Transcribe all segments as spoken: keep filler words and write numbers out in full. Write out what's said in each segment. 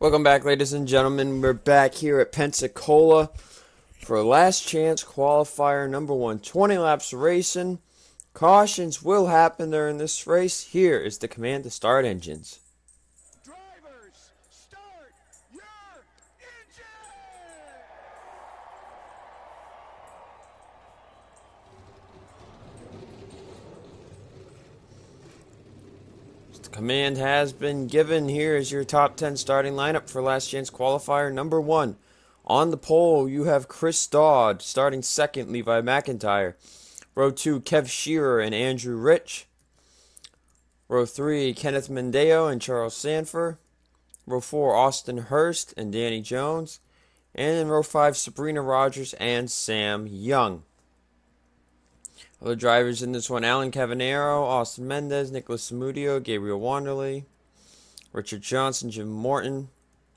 Welcome back, ladies and gentlemen. We're back here at Pensacola for last chance qualifier number one. twenty laps racing. Cautions will happen during this race. Here is the command to start engines. Drivers, start your engine! The command has been given. Here is your top ten starting lineup for last chance qualifier number one. On the pole, you have Chris Dodd. Starting second, Levi McIntyre. Row two, Kev Shearer and Andrew Rich. Row three, Kenneth Mendeo and Charles Sanford. Row four, Austin Hurst and Danny Jones. And in row five, Sabrina Rogers and Sam Young. Other drivers in this one, Alan Cavanero, Austin Mendez, Nicholas Samudio, Gabriel Wanderley, Richard Johnson, Jim Morton,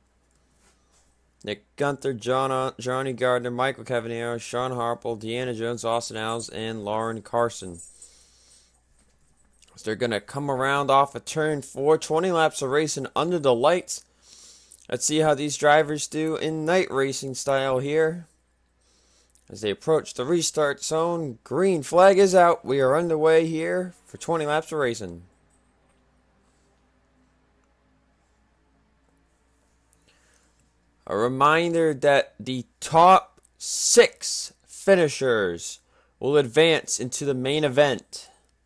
Nick Gunther, John, Johnny Gardner, Michael Cavanero, Sean Harple, Deanna Jones, Austin Alves, and Lauren Carson. So they're going to come around off of turn four, twenty laps of racing under the lights. Let's see how these drivers do in night racing style here. As they approach the restart zone, green flag is out. We are underway here for twenty laps of racing. A reminder that the top six finishers will advance into the main event.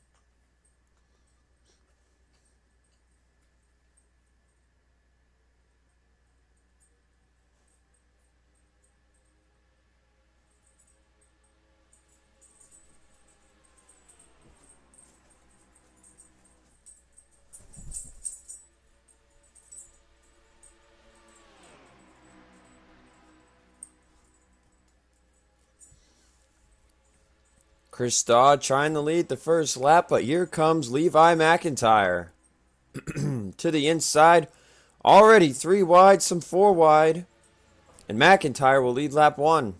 Chris Dodd trying to lead the first lap, but here comes Levi McIntyre. To the inside, already three wide, some four wide, and McIntyre will lead lap one.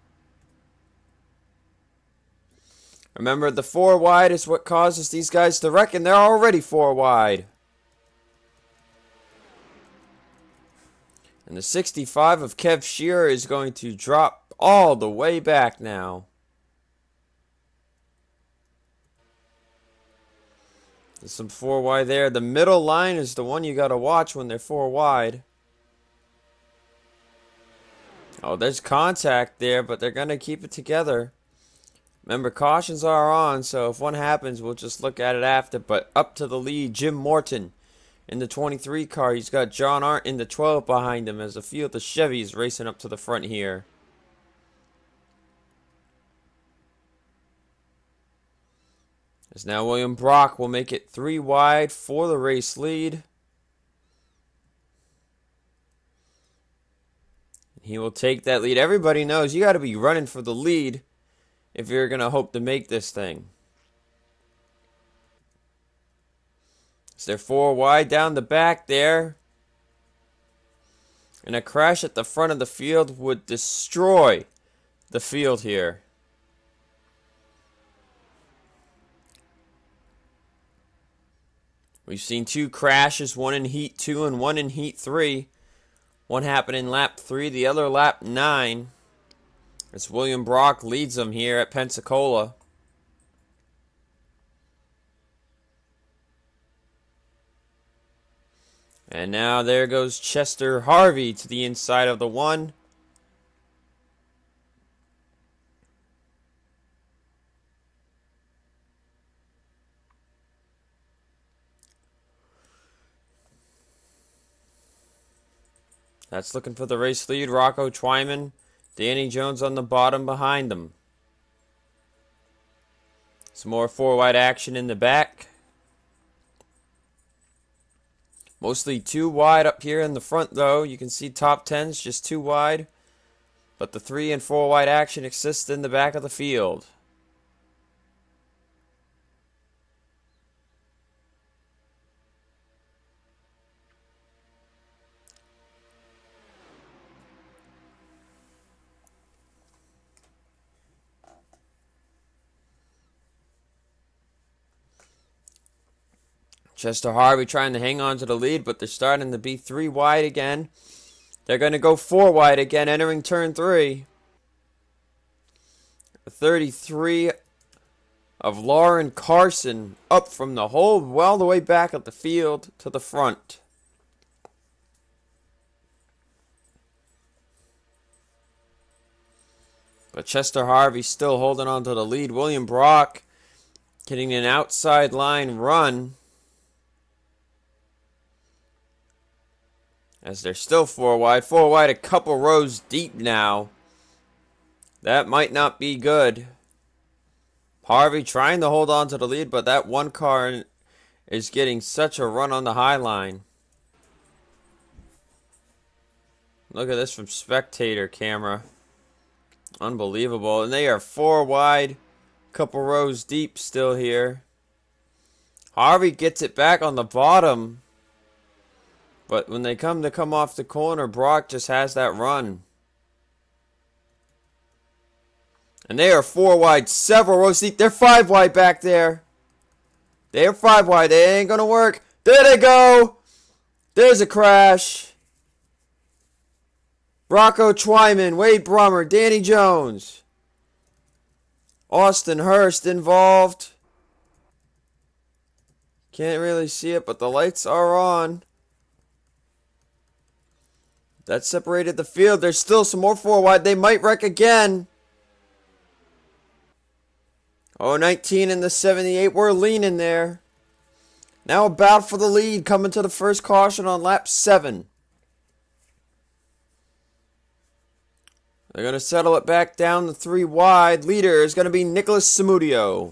Remember, the four wide is what causes these guys to wreck, and they're already four wide. And the sixty-five of Kev Shearer is going to drop all the way back now. There's some four wide there. The middle line is the one you got to watch when they're four wide. Oh, there's contact there, but they're going to keep it together. Remember, cautions are on, so if one happens, we'll just look at it after. But up to the lead, Jim Morton in the twenty-three car. He's got John Arndt in the twelve behind him as the field of Chevys racing up to the front here. As now William Brock will make it three wide for the race lead. He will take that lead. Everybody knows you got to be running for the lead if you're going to hope to make this thing. So they're four wide down the back there. And a crash at the front of the field would destroy the field here. We've seen two crashes, one in Heat two and one in Heat three. One happened in lap three, the other lap nine. As William Brock leads them here at Pensacola. And now there goes Chester Harvey to the inside of the one. That's looking for the race lead. Rocco Twyman. Danny Jones on the bottom behind them. Some more four wide action in the back. Mostly two wide up here in the front, though. You can see top tens just two wide. But the three and four wide action exists in the back of the field. Chester Harvey trying to hang on to the lead, but they're starting to be three wide again. They're going to go four wide again, entering turn three. thirty-three of Lauren Carson up from the hole, well the way back at the field to the front. But Chester Harvey still holding on to the lead. William Brock getting an outside line run, as they're still four wide. Four wide, a couple rows deep now. That might not be good. Harvey trying to hold on to the lead, but that one car is getting such a run on the high line. Look at this from spectator camera. Unbelievable. And they are four wide, couple rows deep still here. Harvey gets it back on the bottom, but when they come to come off the corner, Brock just has that run. And they are four wide, several rows deep. They're five wide back there. They are five wide. They ain't going to work. There they go. There's a crash. Rocco Twyman, Wade Brummer, Danny Jones. Austin Hurst involved. Can't really see it, but the lights are on. That separated the field. There's still some more four wide. They might wreck again. Oh, nineteen and the seventy-eight. We're leaning there. Now a battle for the lead coming to the first caution on lap seven. They're going to settle it back down to three wide. Leader is going to be Nicholas Samudio.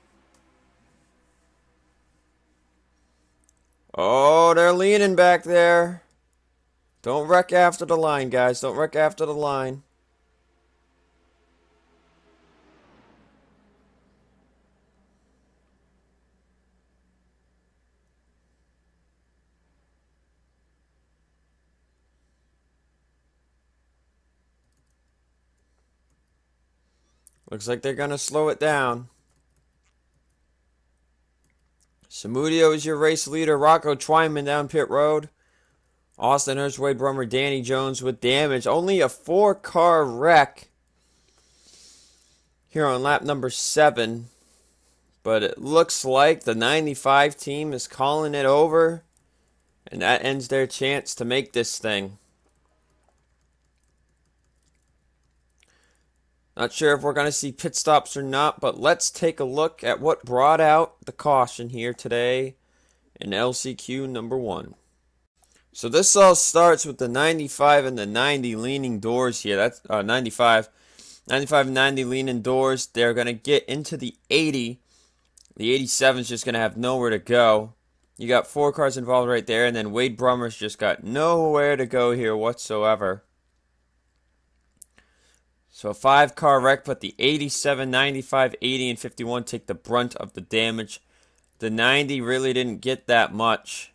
Oh, they're leaning back there. Don't wreck after the line, guys. Don't wreck after the line. Looks like they're going to slow it down. Samudio is your race leader. Rocco Twyman down pit road. Austin Hurst, Wade Brummer, Danny Jones with damage. Only a four-car wreck here on lap number seven. But it looks like the ninety-five team is calling it over. And that ends their chance to make this thing. Not sure if we're going to see pit stops or not, but let's take a look at what brought out the caution here today in L C Q number one. So this all starts with the ninety-five and the ninety leaning doors here. That's uh, ninety-five. ninety-five and ninety leaning doors. They're going to get into the eighty. The eighty-seven is just going to have nowhere to go. You got four cars involved right there, and then Wade Brummer's just got nowhere to go here whatsoever. So a five-car wreck, but the eighty-seven, ninety-five, eighty, and fifty-one take the brunt of the damage. The ninety really didn't get that much.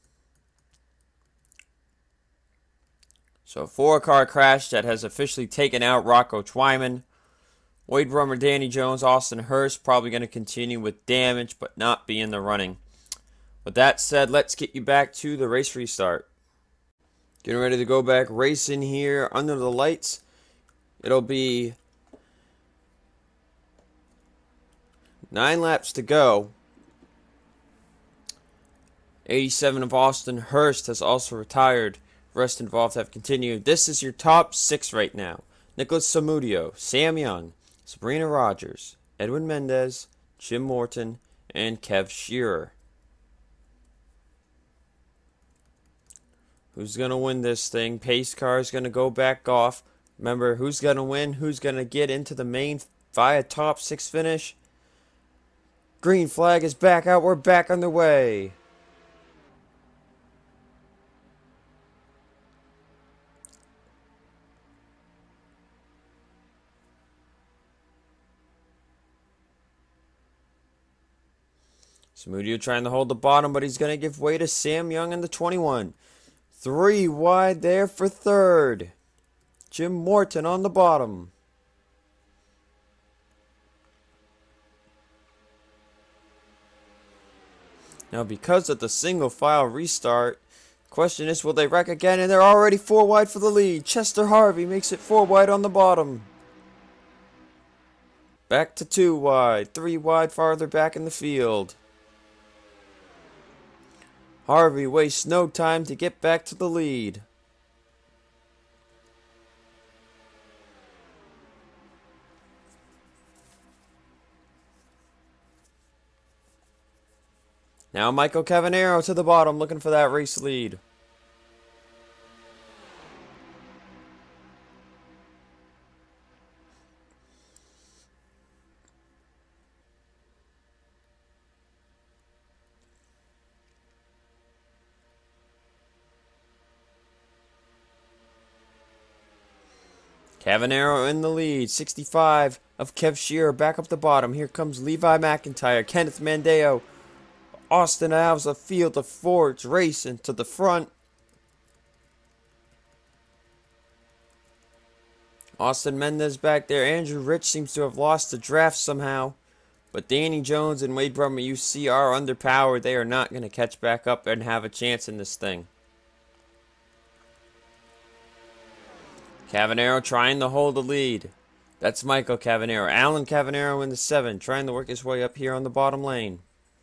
So a four-car crash that has officially taken out Rocco Twyman. Wade Brummer, Danny Jones, Austin Hurst probably going to continue with damage, but not be in the running. With that said, let's get you back to the race restart. Getting ready to go back racing here under the lights. It'll be nine laps to go. eighty-seven of Austin Hurst has also retired. The rest involved have continued. This is your top six right now. Nicholas Samudio, Sam Young, Sabrina Rogers, Edwin Mendez, Jim Morton, and Kev Shearer. Who's going to win this thing? Pace car is going to go back off. Remember, who's going to win? Who's going to get into the main via top six finish? Green flag is back out. We're back on the way. Samudio trying to hold the bottom, but he's going to give way to Sam Young in the twenty-one. Three wide there for third. Jim Morton on the bottom. Now, because of the single file restart, question is, will they wreck again? And they're already four wide for the lead. Chester Harvey makes it four wide on the bottom. Back to two wide, three wide farther back in the field. Harvey wastes no time to get back to the lead. Now Michael Cavanero to the bottom looking for that race lead. Cavanero in the lead, sixty-five of Kev Shearer back up the bottom. Here comes Levi McIntyre, Kenneth Mandeo, Austin Alves, a field of Fords racing to the front. Austin Mendez back there. Andrew Rich seems to have lost the draft somehow. But Danny Jones and Wade Brummer, you see, are underpowered. They are not going to catch back up and have a chance in this thing. Cavanero trying to hold the lead. That's Michael Cavanero. Alan Cavanero in the seven, trying to work his way up here on the bottom lane.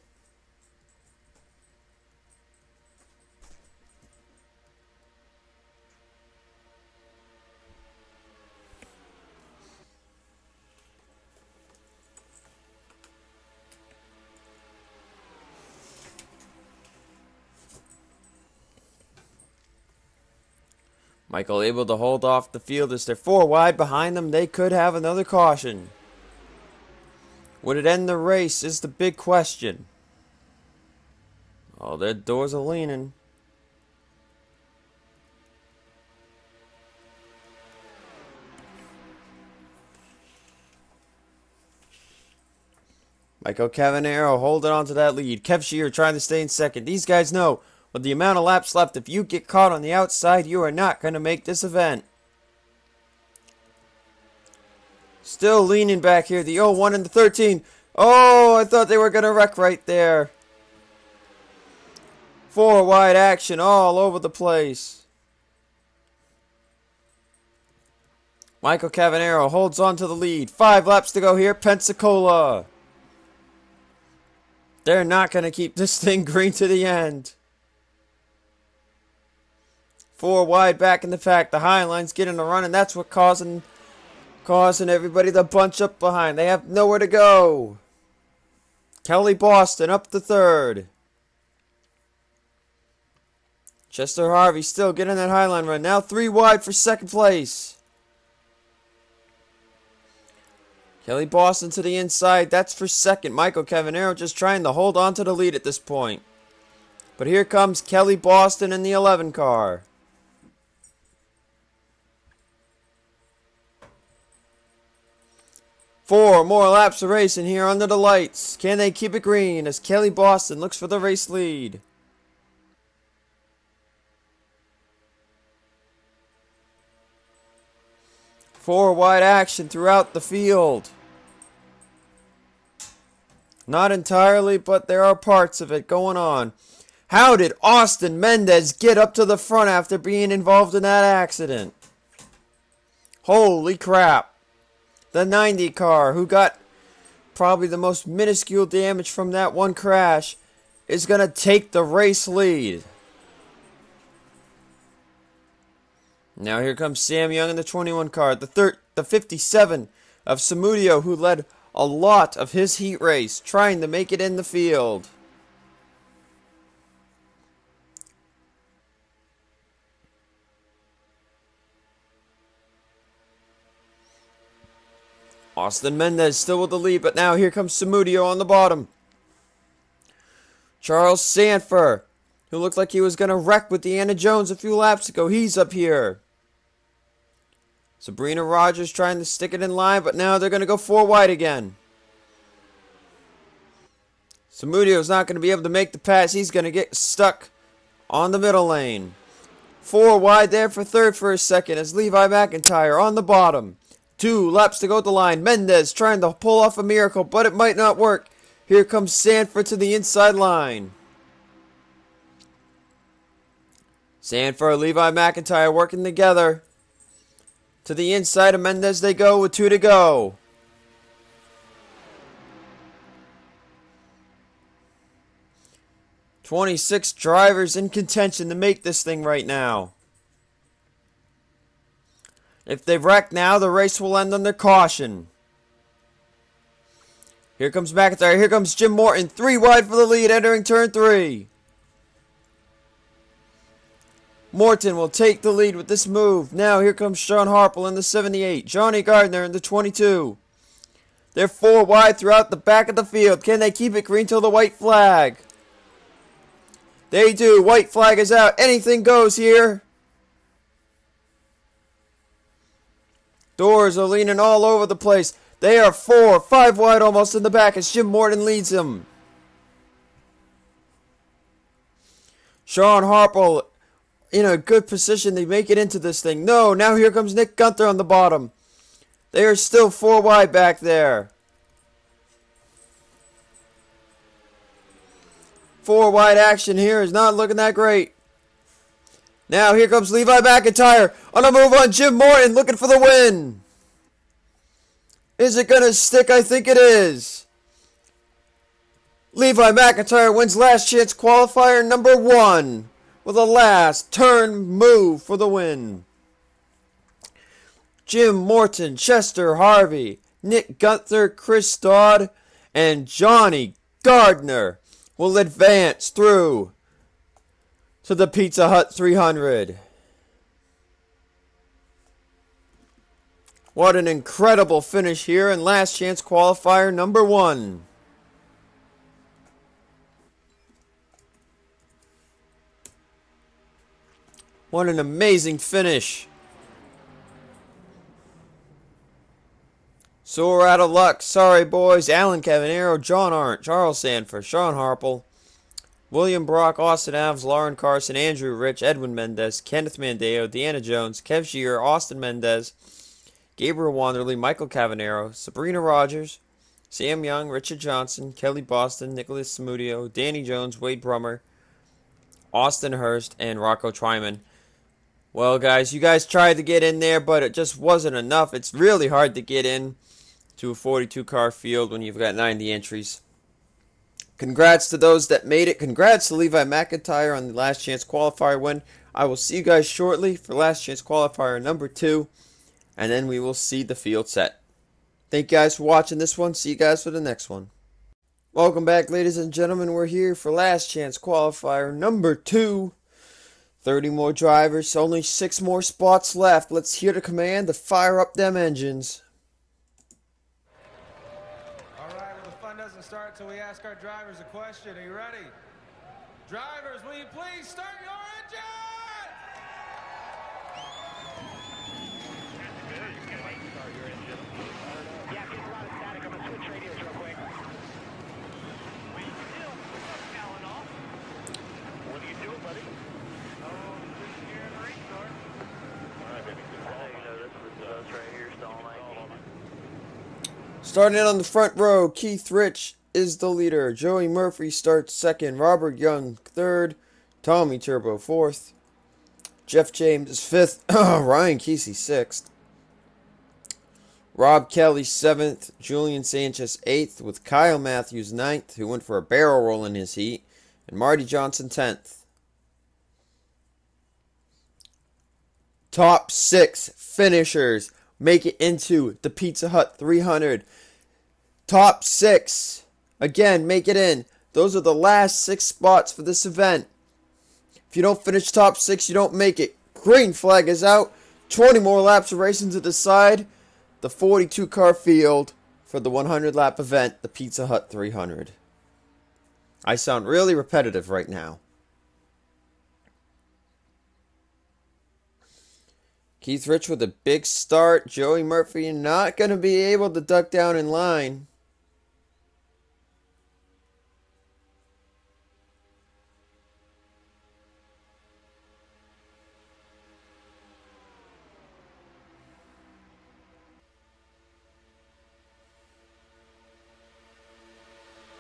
Michael able to hold off the field as they're four wide behind them. They could have another caution. Would it end the race is the big question. Oh, their doors are leaning. Michael Cavanero holding on to that lead. Kev Shearer trying to stay in second. These guys know, with the amount of laps left, if you get caught on the outside, you are not going to make this event. Still leaning back here. The oh one and the thirteen. Oh, I thought they were going to wreck right there. Four wide action all over the place. Michael Cavanero holds on to the lead. Five laps to go here. Pensacola. They're not going to keep this thing green to the end. Four wide back in the pack. The Highline's getting a run, and that's what causing causing everybody to bunch up behind. They have nowhere to go. Kelly Boston up to third. Chester Harvey still getting that Highline run. Now three wide for second place. Kelly Boston to the inside. That's for second. Michael Cavanero just trying to hold on to the lead at this point. But here comes Kelly Boston in the eleven car. Four more laps of racing here under the lights. Can they keep it green as Kelly Boston looks for the race lead? Four wide action throughout the field. Not entirely, but there are parts of it going on. How did Austin Mendez get up to the front after being involved in that accident? Holy crap. The ninety car, who got probably the most minuscule damage from that one crash, is going to take the race lead. Now here comes Sam Young in the twenty-one car. The thir the fifty-seven of Samudio, who led a lot of his heat race, trying to make it in the field. Austin Mendez still with the lead, but now here comes Samudio on the bottom. Charles Sanford, who looked like he was going to wreck with Deanna Jones a few laps ago, he's up here. Sabrina Rogers trying to stick it in line, but now they're going to go four wide again. Samudio's not going to be able to make the pass. He's going to get stuck on the middle lane. Four wide there for third for a second as Levi McIntyre on the bottom. Two laps to go at the line. Mendez trying to pull off a miracle, but it might not work. Here comes Sanford to the inside line. Sanford, Levi McIntyre working together. To the inside of Mendez they go with two to go. twenty-six drivers in contention to make this thing right now. If they wreck now, the race will end under caution. Here comes McIntyre. Here comes Jim Morton. Three wide for the lead entering turn three. Morton will take the lead with this move. Now here comes Sean Harple in the seventy-eight. Johnny Gardner in the twenty-two. They're four wide throughout the back of the field. Can they keep it green till the white flag? They do. White flag is out. Anything goes here. Doors are leaning all over the place. They are four, five wide almost in the back as Jim Morton leads them. Sean Harple in a good position to make it into this thing. No, now here comes Nick Gunther on the bottom. They are still four wide back there. Four wide action here is not looking that great. Now here comes Levi McIntyre on a move on Jim Morton looking for the win. Is it going to stick? I think it is. Levi McIntyre wins last chance qualifier number one with a last turn move for the win. Jim Morton, Chester Harvey, Nick Gunther, Chris Dodd, and Johnny Gardner will advance through to the Pizza Hut three hundred. What an incredible finish here in last chance qualifier number one. What an amazing finish. So we're out of luck. Sorry, boys. Alan Cavanero, John Arndt, Charles Sanford, Sean Harple, William Brock, Austin Alves, Lauren Carson, Andrew Rich, Edwin Mendez, Kenneth Mandeo, Deanna Jones, Kev Shearer, Austin Mendez, Gabriel Wanderley, Michael Cavanero, Sabrina Rogers, Sam Young, Richard Johnson, Kelly Boston, Nicholas Samudio, Danny Jones, Wade Brummer, Austin Hurst, and Rocco Twyman. Well, guys, you guys tried to get in there, but it just wasn't enough. It's really hard to get in to a forty-two car field when you've got ninety entries. Congrats to those that made it. Congrats to Levi McIntyre on the last chance qualifier win. I will see you guys shortly for last chance qualifier number two, and then we will see the field set. Thank you guys for watching this one. See you guys for the next one. Welcome back, ladies and gentlemen. We're here for last chance qualifier number two. thirty more drivers, only six more spots left. Let's hear the command to fire up them engines. All right, well, the fun doesn't start until we ask our drivers a question. Are you ready? Drivers, will you please start your engine? Yeah, get a lot of static. I'm going to switch radios real quick. What are you doing? Calling off. What are you doing, buddy? Oh, sitting here in the race car. All right, baby. You know, this is us right here, stall nineteen. Starting in on the front row, Keith Rich is the leader. Joey Murphy starts second. Robert Young third. Tommy Turbo fourth. Jeff James is fifth. Ryan Kesey sixth. Rob Kelly seventh. Julian Sanchez eighth, with Kyle Matthews ninth, who went for a barrel roll in his heat. And Marty Johnson tenth. Top six finishers make it into the Pizza Hut three hundred. Top six, again, make it in. Those are the last six spots for this event. If you don't finish top six, you don't make it. Green flag is out. twenty more laps of racing to decide the forty-two car field for the one hundred lap event, the Pizza Hut three hundred. I sound really repetitive right now. Keith Rich with a big start. Joey Murphy not going to be able to duck down in line.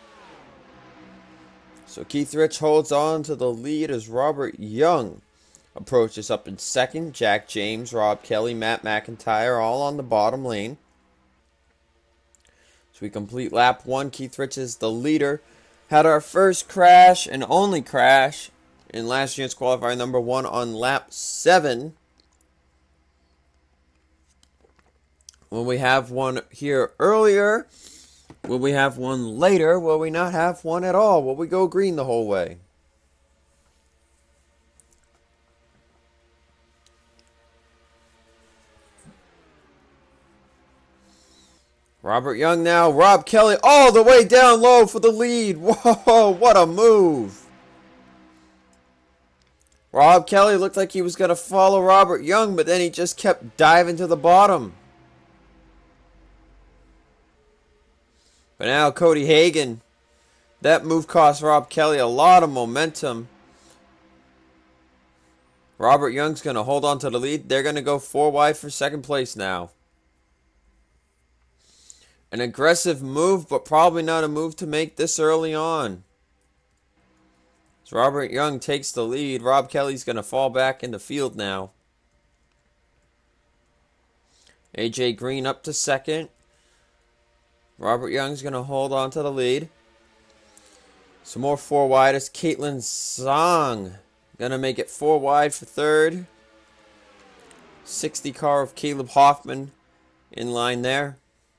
So Keith Rich holds on to the lead as Robert Young approaches up in second. Jack James, Rob Kelly, Matt McIntyre all on the bottom lane. So we complete lap one. Keith Rich is the leader. Had our first crash and only crash in last year's qualifier number one on lap seven. Will we have one here earlier? Will we have one later? Will we not have one at all? Will we go green the whole way? Robert Young now. Rob Kelly all the way down low for the lead. Whoa, what a move. Rob Kelly looked like he was going to follow Robert Young, but then he just kept diving to the bottom. But now Cody Hagan. That move cost Rob Kelly a lot of momentum. Robert Young's going to hold on to the lead. They're going to go four wide for second place now. An aggressive move, but probably not a move to make this early on. As Robert Young takes the lead, Rob Kelly's going to fall back in the field now. A J Green up to second. Robert Young's going to hold on to the lead. Some more four wide as Caitlin Song going to make it four wide for third. sixty car of Caleb Hoffman in line there.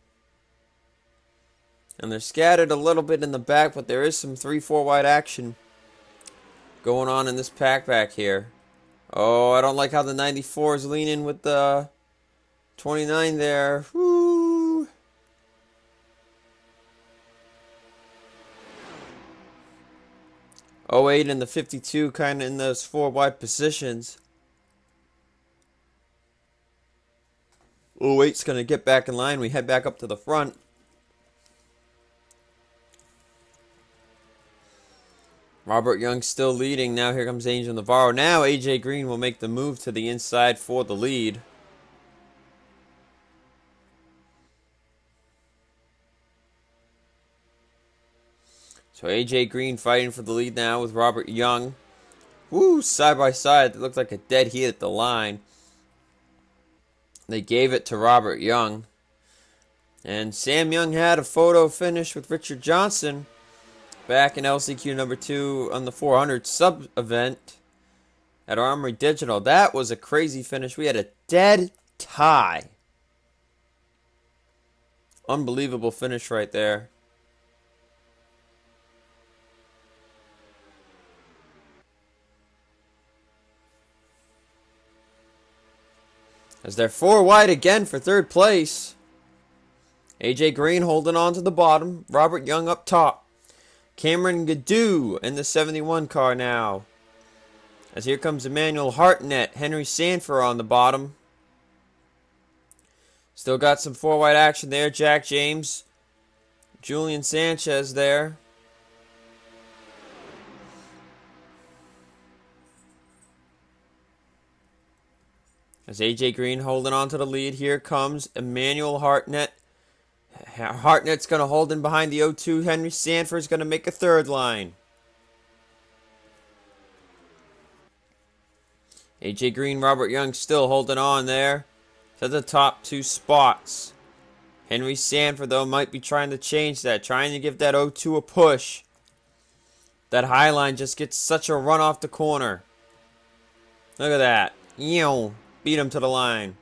And they're scattered a little bit in the back, but there is some three four wide action going on in this pack back here. Oh, I don't like how the ninety-four is leaning with the twenty-nine there. Woo! oh eight and the fifty-two kind of in those four wide positions. oh eight's going to get back in line. We head back up to the front. Robert Young still leading. Now here comes Angel Navarro. Now A J Green will make the move to the inside for the lead. So A J Green fighting for the lead now with Robert Young. Woo, side by side. It looked like a dead heat at the line. They gave it to Robert Young. And Sam Young had a photo finish with Richard Johnson back in L C Q number two on the four hundred sub event at Armory Digital. That was a crazy finish. We had a dead tie. Unbelievable finish right there. As they're four wide again for third place. A J Green holding on to the bottom. Robert Young up top. Cameron Gadoo in the seventy-one car now. As here comes Emmanuel Hartnett. Henry Sanford on the bottom. Still got some four wide action there. Jack James. Julian Sanchez there. As A J Green holding on to the lead. Here comes Emmanuel Hartnett. Hartnett's going to hold in behind the oh two. Henry Sanford's going to make a third line. A J Green, Robert Young still holding on there to the top two spots. Henry Sanford, though, might be trying to change that. Trying to give that oh two a push. That high line just gets such a run off the corner. Look at that. Ew. Beat him to the line.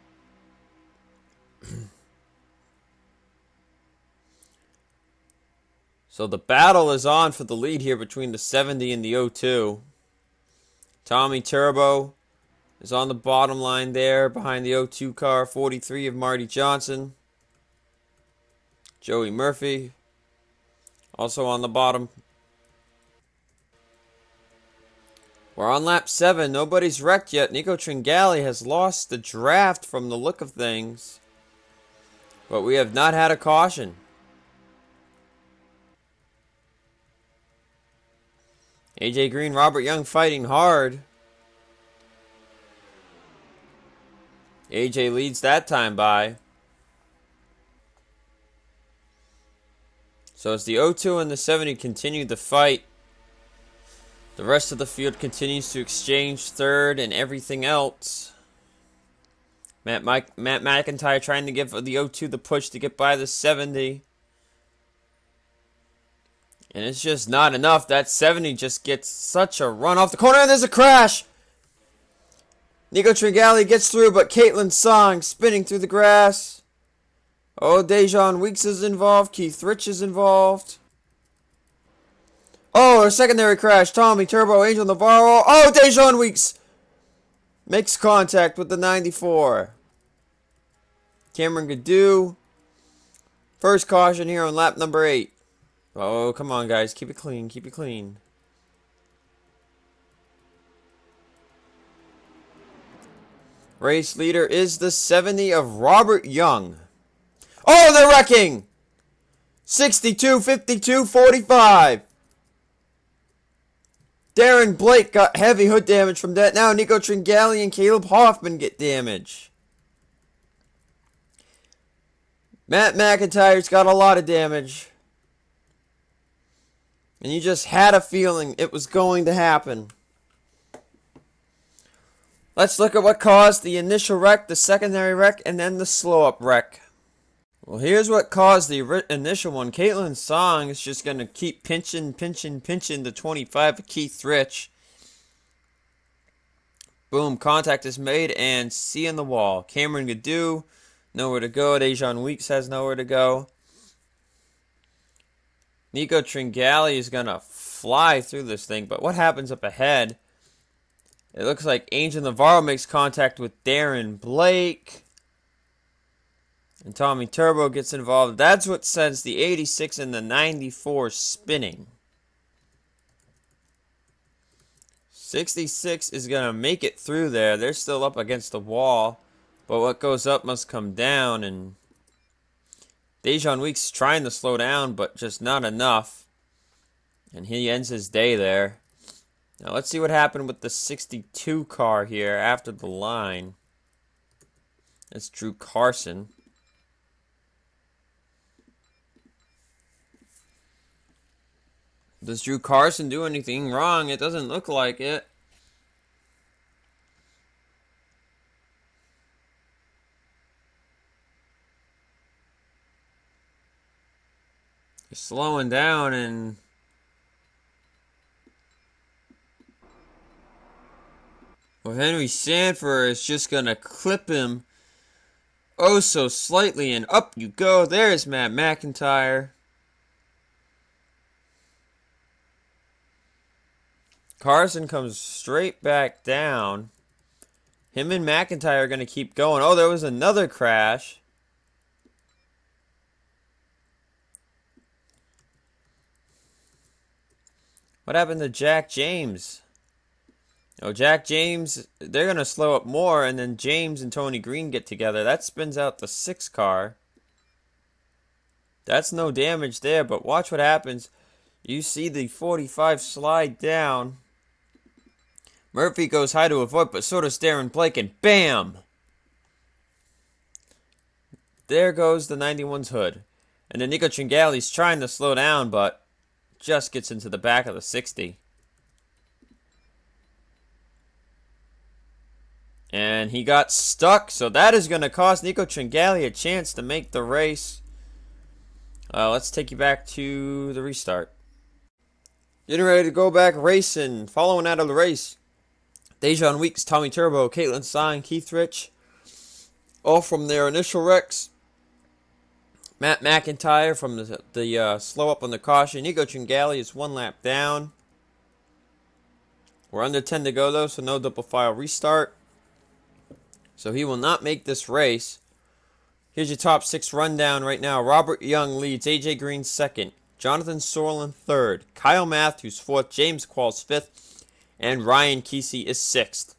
So the battle is on for the lead here between the seventy and the oh two. Tommy Turbo is on the bottom line there behind the oh two car, forty-three of Marty Johnson. Joey Murphy also on the bottom. We're on lap seven. Nobody's wrecked yet. Nico Tringali has lost the draft from the look of things. But we have not had a caution. A J Green, Robert Young fighting hard. A J leads that time by. So as the oh two and the seventy continue the fight, The rest of the field continues to exchange third and everything else. Matt, Mike, Matt McIntyre trying to give the oh two the push to get by the seventy. And it's just not enough. That seventy just gets such a run off the corner, and there's a crash! Nico Tringali gets through, but Caitlin Song spinning through the grass. Oh, Dejan Weeks is involved. Keith Rich is involved. Oh, a secondary crash. Tommy Turbo, Angel Navarro. Oh, Dejan Weeks makes contact with the ninety-four. Cameron Gaddu. First caution here on lap number eight. Oh, come on, guys. Keep it clean. Keep it clean. Race leader is the seventy of Robert Young. Oh, they're wrecking! sixty-two, fifty-two, forty-five. Darren Blake got heavy hood damage from that. Now Nico Tringali and Caleb Hoffman get damage. Matt McIntyre's got a lot of damage. And you just had a feeling it was going to happen. Let's look at what caused the initial wreck, the secondary wreck, and then the slow-up wreck. Well, here's what caused the initial one. Caitlin Song is just going to keep pinching, pinching, pinching the twenty-five of Keith Rich. Boom, contact is made, and C in the wall. Cameron Gaddu, nowhere to go. Dejan Weeks has nowhere to go. Nico Tringali is going to fly through this thing, but what happens up ahead? It looks like Angel Navarro makes contact with Darren Blake. And Tommy Turbo gets involved. That's what sends the eighty-six and the ninety-four spinning. sixty-six is going to make it through there. They're still up against the wall. But what goes up must come down, and Dejan Weeks trying to slow down, but just not enough. And he ends his day there. Now let's see what happened with the sixty-two car here after the line. That's Drew Carson. Does Drew Carson do anything wrong? It doesn't look like it. He's slowing down, and well, Henry Sanford is just going to clip him oh so slightly, and up you go. There's Matt McIntyre. Carson comes straight back down. Him and McIntyre are going to keep going. Oh, there was another crash. What happened to Jack James? Oh, Jack James, they're going to slow up more, and then James and Tony Green get together. That spins out the six car. That's no damage there, but watch what happens. You see the forty-five slide down. Murphy goes high to avoid, but so does Darren Blake, and bam! There goes the ninety-one's hood. And then Nico Tringali's trying to slow down, but just gets into the back of the sixty. And he got stuck, so that is going to cost Nico Tringali a chance to make the race. Uh, let's take you back to the restart. Getting ready to go back racing. Following out of the race, Dejan Weeks, Tommy Turbo, Caitlin Song, Keith Rich, all from their initial wrecks. Matt McIntyre from the, the uh, slow up on the caution. Nico Tringali is one lap down. We're under ten to go though, so no double file restart. So he will not make this race. Here's your top six rundown right now. Robert Young leads, A J Green second, Jonathan Sorlin third, Kyle Matthews fourth, James Qualls fifth, and Ryan Kesey is sixth.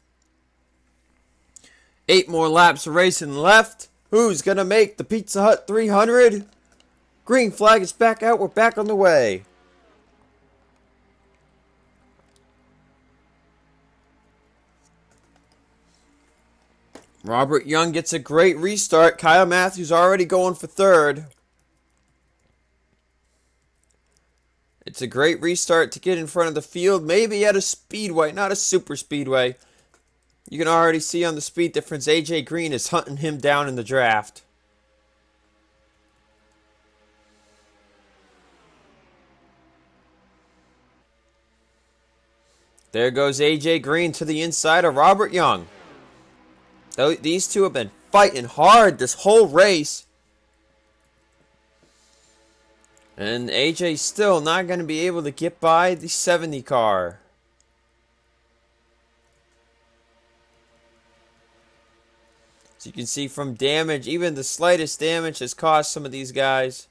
Eight more laps of racing left. Who's going to make the Pizza Hut three hundred? Green flag is back out. We're back on the way. Robert Young gets a great restart. Kyle Matthews already going for third. It's a great restart to get in front of the field, maybe at a speedway, not a super speedway. You can already see on the speed difference, A J Green is hunting him down in the draft. There goes A J Green to the inside of Robert Young. These two have been fighting hard this whole race. And A J still not going to be able to get by the seventy car. As you can see from damage, even the slightest damage has cost some of these guys.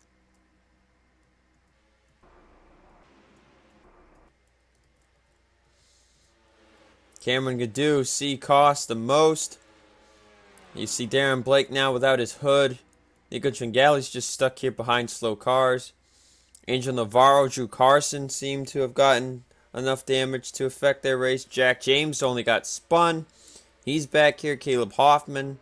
Cameron Gaddu see cost the most. You see Darren Blake now without his hood. Nico Tringale's just stuck here behind slow cars. Angel Navarro, Drew Carson seem to have gotten enough damage to affect their race. Jack James only got spun. He's back here. Caleb Hoffman.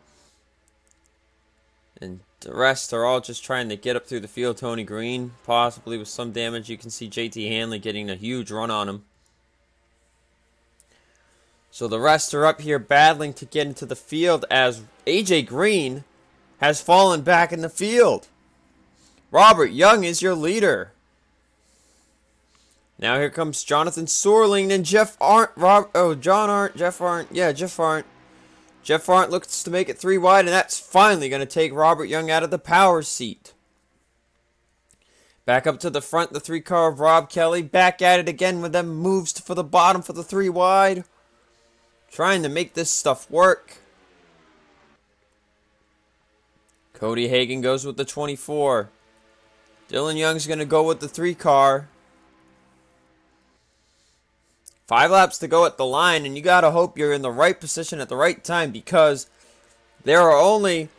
And the rest are all just trying to get up through the field. Tony Green, possibly with some damage. You can see J T Hanley getting a huge run on him. So the rest are up here battling to get into the field as A J Green has fallen back in the field. Robert Young is your leader. Now here comes Jonathan Sorling and Jeff Arndt. Rob, oh, John Arndt, Jeff Arndt. Yeah, Jeff Arndt. Jeff Arndt looks to make it three wide, and that's finally going to take Robert Young out of the power seat. Back up to the front, the three car of Rob Kelly. Back at it again with them moves for the bottom for the three wide. Trying to make this stuff work. Cody Hagan goes with the twenty-four. Dylan Young's going to go with the three car. Five laps to go at the line, and you got to hope you're in the right position at the right time because there are only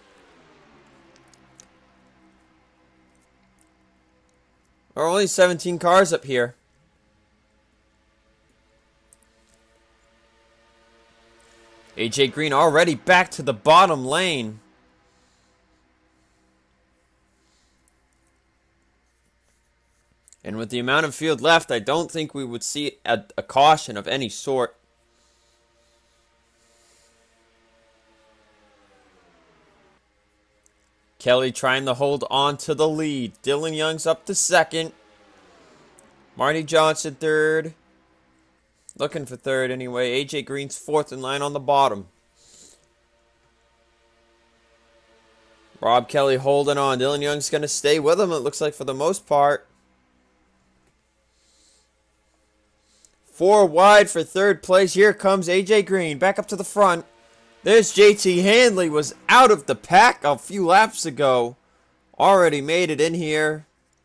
there are only seventeen cars up here. A J Green already back to the bottom lane. And with the amount of field left, I don't think we would see a, a caution of any sort. Kelly trying to hold on to the lead. Dylan Young's up to second. Marty Johnson third. Looking for third anyway. A J Green's fourth in line on the bottom. Rob Kelly holding on. Dylan Young's going to stay with him, it looks like, for the most part. Four wide for third place. Here comes A J Green back up to the front. There's J T Handley, was out of the pack a few laps ago. Already made it in here.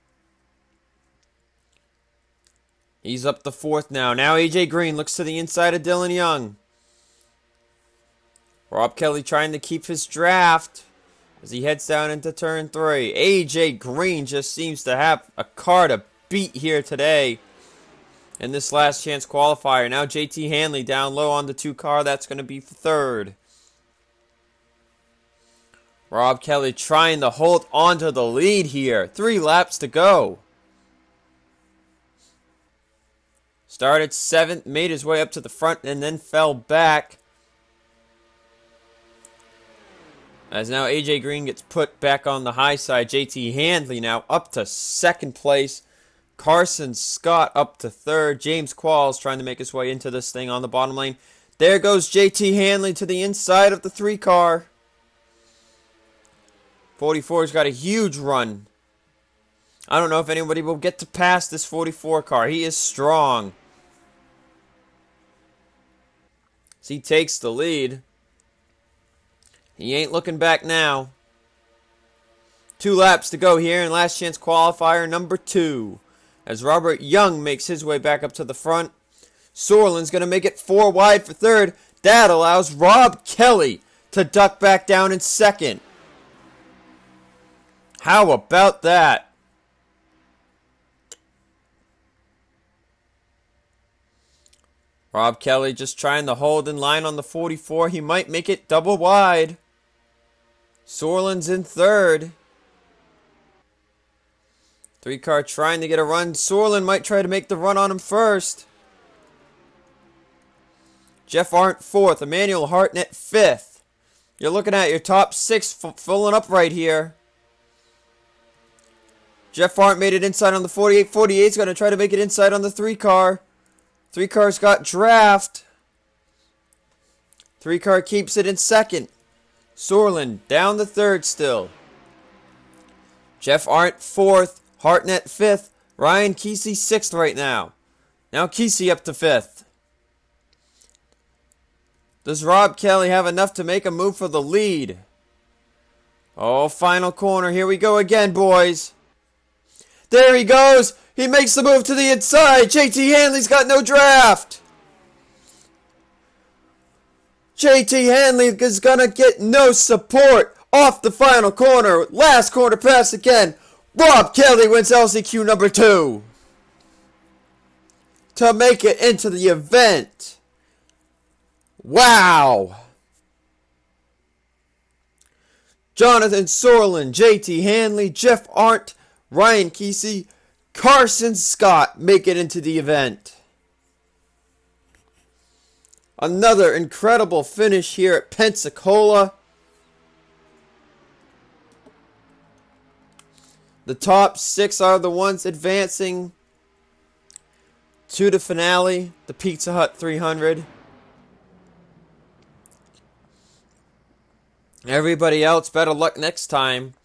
He's up the fourth now. Now A J Green looks to the inside of Dylan Young. Rob Kelly trying to keep his draft as he heads down into turn three. A J Green just seems to have a car to beat here today in this last chance qualifier. Now J T Handley down low on the two car. That's going to be for third. Rob Kelly trying to hold on to the lead here. Three laps to go. Started seventh, made his way up to the front, and then fell back. As now A J Green gets put back on the high side. J T Handley now up to second place. Carson Scott up to third. James Qualls trying to make his way into this thing on the bottom lane. There goes J T Handley to the inside of the three car. forty-four's got a huge run. I don't know if anybody will get to pass this forty-four car. He is strong. As he takes the lead. He ain't looking back now. Two laps to go here in last chance qualifier number two. As Robert Young makes his way back up to the front. Sorlin's going to make it four wide for third. That allows Rob Kelly to duck back down in second. How about that? Rob Kelly just trying to hold in line on the forty-four. He might make it double wide. Sorlin's in third. Three car trying to get a run. Sorlin might try to make the run on him first. Jeff Arndt fourth. Emmanuel Hartnett fifth. You're looking at your top six filling up right here. Jeff Arndt made it inside on the forty-eight. forty-eight's going to try to make it inside on the three car. Three car's got draft. Three car keeps it in second. Sorlin down the third still. Jeff Arndt fourth. Hartnett fifth. Ryan Kesey sixth right now. Now Kesey up to fifth. Does Rob Kelly have enough to make a move for the lead? Oh, final corner. Here we go again, boys. There he goes. He makes the move to the inside. J T Hanley's got no draft. J T Hanley is going to get no support off the final corner. Last corner pass again. Rob Kelly wins L C Q number two to make it into the event. Wow. Jonathan Sorlin, J T Hanley, Jeff Arndt, Ryan Kesey, Carson Scott make it into the event. Another incredible finish here at Pensacola. The top six are the ones advancing to the finale, the Pizza Hut three hundred. Everybody else, better luck next time.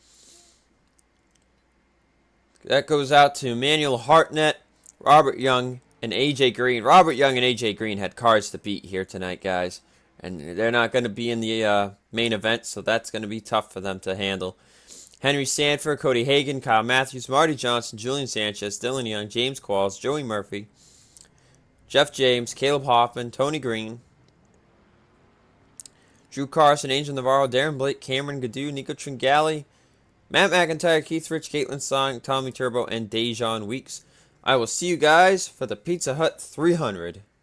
That goes out to Emmanuel Hartnett, Robert Young, and A J Green. Robert Young and A J Green had cards to beat here tonight, guys. And they're not going to be in the uh, main event, so that's going to be tough for them to handle. Henry Sanford, Cody Hagan, Kyle Matthews, Marty Johnson, Julian Sanchez, Dylan Young, James Qualls, Joey Murphy, Jeff James, Caleb Hoffman, Tony Green, Drew Carson, Angel Navarro, Darren Blake, Cameron Gaddu, Nico Tringali, Matt McIntyre, Keith Rich, Caitlin Song, Tommy Turbo, and Dejan Weeks. I will see you guys for the Pizza Hut three hundred.